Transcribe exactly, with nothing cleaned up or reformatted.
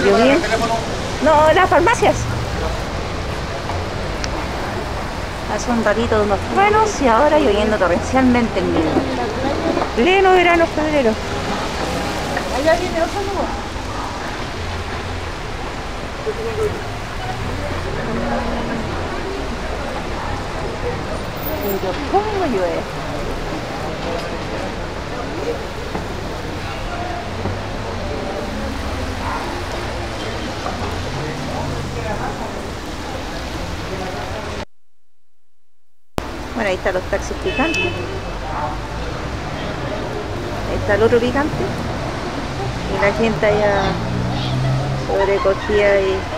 lloviendo. No, las farmacias. Hace un ratito unos truenos y ahora lloviendo torrencialmente en Viña. Pleno verano, febrero. Allá viene otro lugar. Pero ¿cómo llueve? Bueno, ahí están los taxis picantes. Ahí está el otro picante. Y la gente allá sobrecogida y